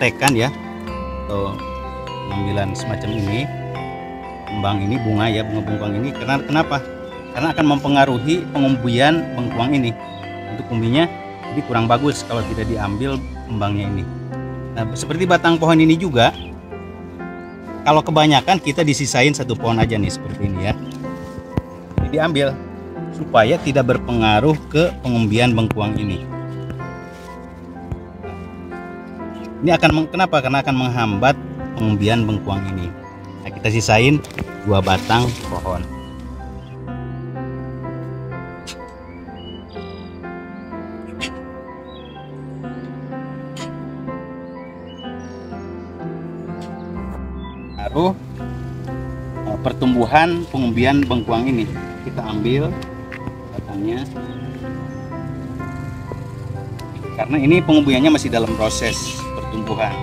setekan ya, atau pengambilan semacam ini, kembang ini, bunga ya, bunga bengkuang ini. Kenapa? Karena akan mempengaruhi pengumbian bengkuang ini. Untuk umbinya jadi kurang bagus kalau tidak diambil kembangnya ini. Nah, seperti batang pohon ini juga, kalau kebanyakan kita disisain satu pohon aja nih seperti ini ya. Ini diambil supaya tidak berpengaruh ke pengumbian bengkuang ini. Ini akan kenapa? Karena akan menghambat pengumbian bengkuang ini. Nah, kita sisain 2 batang pohon. Baru pertumbuhan pengumbian bengkuang ini kita ambil batangnya, karena ini pengumbiannya masih dalam proses pertumbuhan.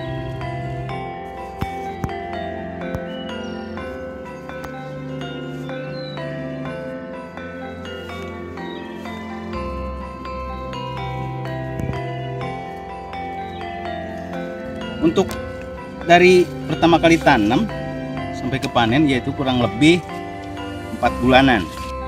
Untuk dari pertama kali tanam sampai ke panen yaitu kurang lebih 4 bulanan.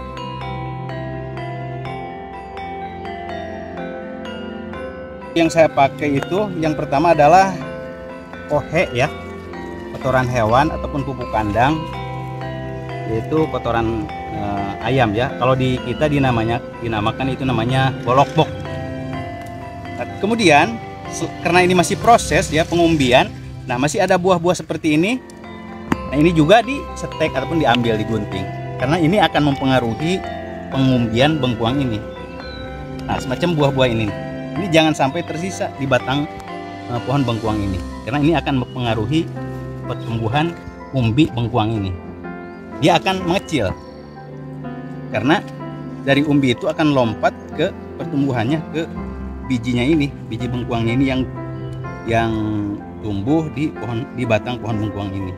Yang saya pakai itu yang pertama adalah kohe ya, kotoran hewan ataupun pupuk kandang, yaitu kotoran ayam ya. Kalau di kita dinamakan itu namanya bolokbok. Nah, kemudian karena ini masih proses ya pengumbian, nah masih ada buah-buah seperti ini. Nah, ini juga disetek ataupun diambil, digunting, karena ini akan mempengaruhi pengumbian bengkuang ini. Nah, semacam buah-buah ini jangan sampai tersisa di batang pohon bengkuang ini, karena ini akan mempengaruhi pertumbuhan umbi bengkuang ini. Dia akan mengecil, karena dari umbi itu akan lompat ke pertumbuhannya ke bijinya ini, biji bengkuangnya ini yang tumbuh di batang pohon bengkuang ini.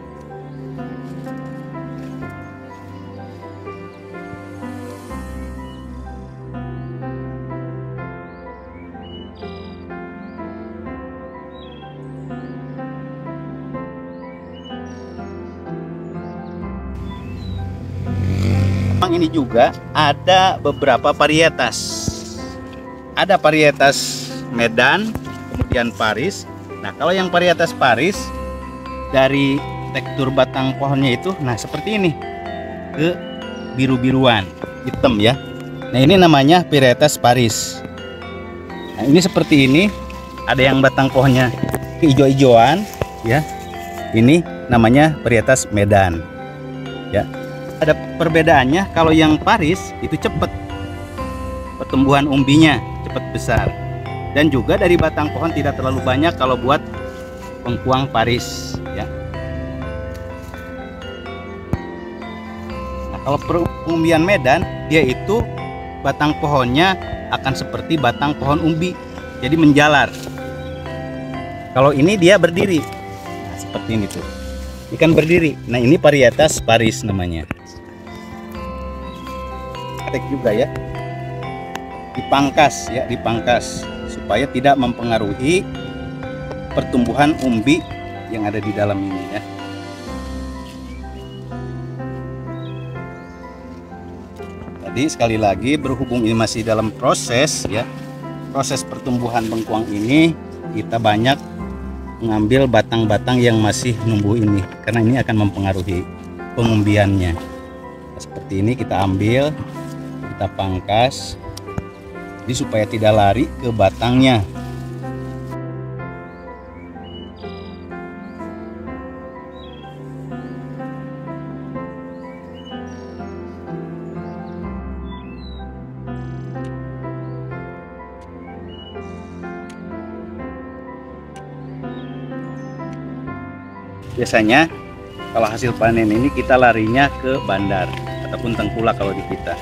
Ini juga ada beberapa varietas. Ada varietas Medan, kemudian Paris. Nah, kalau yang varietas Paris dari tekstur batang pohonnya itu, nah seperti ini, ke biru-biruan, hitam ya. Nah, ini namanya varietas Paris. Nah, ini seperti ini. Ada yang batang pohonnya keijo-ijoan ya. Ini namanya varietas Medan. Ya. Ada perbedaannya, kalau yang Paris itu cepat pertumbuhan umbinya, cepat besar, dan juga dari batang pohon tidak terlalu banyak kalau buat bengkuang Paris ya. Nah, kalau pengumbian Medan, dia itu batang pohonnya akan seperti batang pohon umbi, jadi menjalar. Kalau ini dia berdiri, nah, seperti ini tuh, ikan berdiri. Nah, ini varietas Paris namanya. Juga ya, dipangkas supaya tidak mempengaruhi pertumbuhan umbi yang ada di dalam ini ya. Tadi sekali lagi, berhubung ini masih dalam proses ya, proses pertumbuhan bengkuang ini, kita banyak mengambil batang-batang yang masih numbuh ini, karena ini akan mempengaruhi pengumbiannya. Seperti ini kita ambil, kita pangkas, jadi supaya tidak lari ke batangnya. Biasanya kalau hasil panen ini kita larinya ke bandar ataupun tengkulak kalau di kita.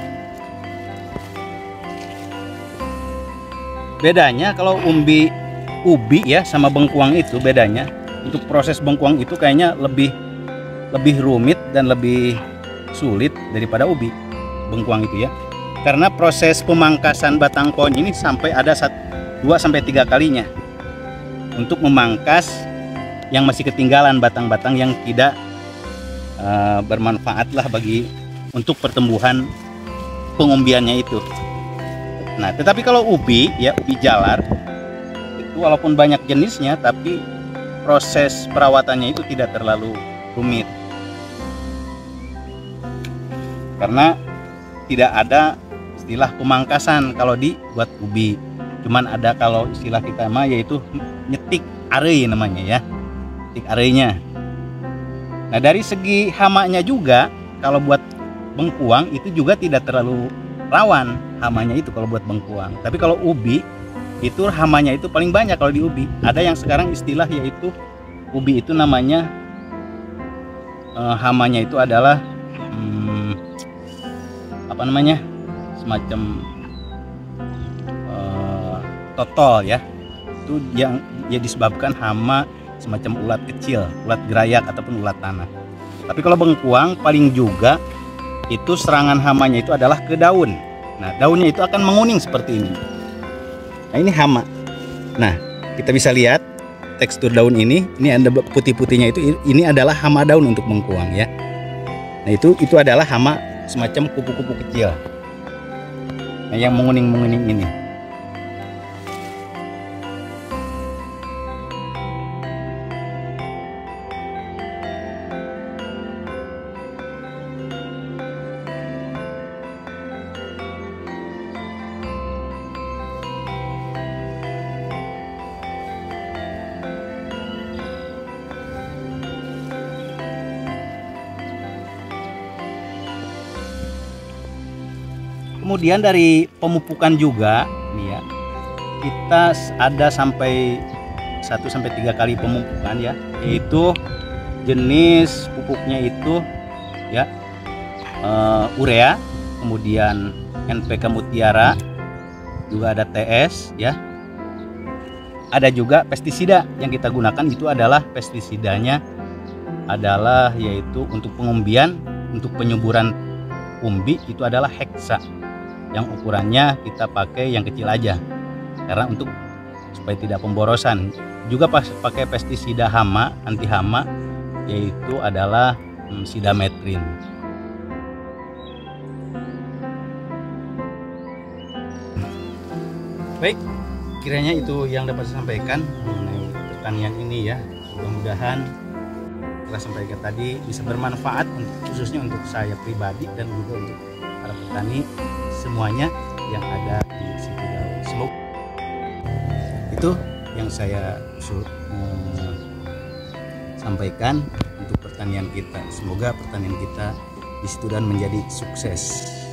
Bedanya kalau umbi ubi ya sama bengkuang itu bedanya. Untuk proses bengkuang itu kayaknya lebih rumit dan lebih sulit daripada ubi bengkuang itu ya. Karena proses pemangkasan batang pohon ini sampai ada 2 sampai 3 kalinya untuk memangkas yang masih ketinggalan batang-batang yang tidak bermanfaat lah untuk pertumbuhan pengumbiannya itu. Nah, tetapi kalau ubi ya, ubi jalar itu walaupun banyak jenisnya tapi proses perawatannya itu tidak terlalu rumit. Karena tidak ada istilah pemangkasan kalau dibuat ubi. Cuman ada kalau istilah kita mah yaitu nyetik arei namanya ya. Nyetik areinya. Nah, dari segi hamanya juga kalau buat bengkuang itu juga tidak terlalu rawan hamanya itu kalau buat bengkuang. Tapi kalau ubi itu hamanya itu paling banyak kalau di ubi. Ada yang sekarang istilah yaitu ubi itu namanya hamanya itu adalah apa namanya, semacam totol ya. Itu yang disebabkan hama semacam ulat kecil, ulat gerayak ataupun ulat tanah. Tapi kalau bengkuang paling juga itu serangan hamanya itu adalah ke daun. Nah, daunnya itu akan menguning seperti ini. Nah, ini hama. Nah, kita bisa lihat tekstur daun ini ada putih-putihnya itu, ini adalah hama daun untuk bengkuang ya. Nah, itu adalah hama semacam kupu-kupu kecil. Nah, yang menguning-menguning ini. Kemudian dari pemupukan juga nih ya, kita ada sampai 1 sampai 3 kali pemupukan ya, yaitu jenis pupuknya itu ya urea, kemudian NPK Mutiara, juga ada TS ya. Ada juga pestisida yang kita gunakan itu adalah pestisidanya adalah yaitu untuk pengumbian, untuk penyuburan umbi itu adalah heksa. Yang ukurannya kita pakai yang kecil aja karena untuk supaya tidak pemborosan. Juga pakai pestisida hama, anti hama, yaitu adalah sidametrin. Baik, kiranya itu yang dapat saya sampaikan mengenai pertanian ini ya. Mudah-mudahan telah sampaikan tadi bisa bermanfaat khususnya untuk saya pribadi dan juga untuk para petani semuanya yang ada di situ daun. Semoga itu yang saya sampaikan untuk pertanian kita. Semoga pertanian kita di situ dan menjadi sukses.